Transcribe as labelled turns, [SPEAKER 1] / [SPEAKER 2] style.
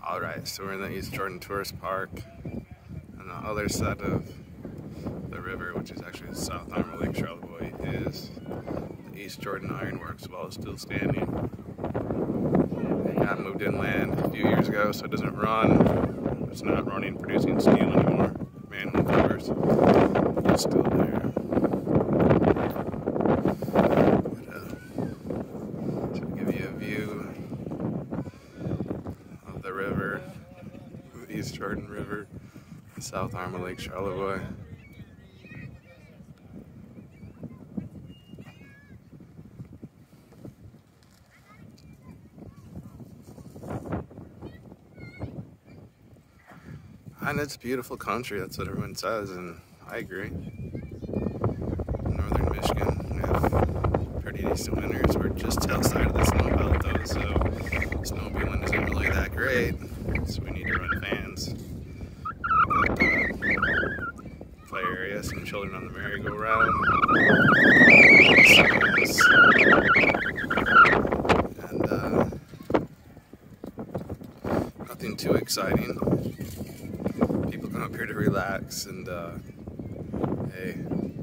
[SPEAKER 1] Alright, so we're in the East Jordan Tourist Park on the other side of the river, which is actually the South Arm of Lake Charlevoix, is the East Jordan Ironworks while it's still standing. It got moved inland a few years ago, so it doesn't run. It's not running, producing steel anymore. Manhole covers. It's still there. To give you a view of the river, the East Jordan River, the South Arm of Lake Charlevoix. And it's beautiful country, that's what everyone says, and I agree. In northern Michigan, we have pretty decent winters. We're just outside of the snow belt though, so snowmobiling isn't really that great, so we need to run fans. Play area, some children on the merry-go-round. And nothing too exciting. People come up here to relax and, hey,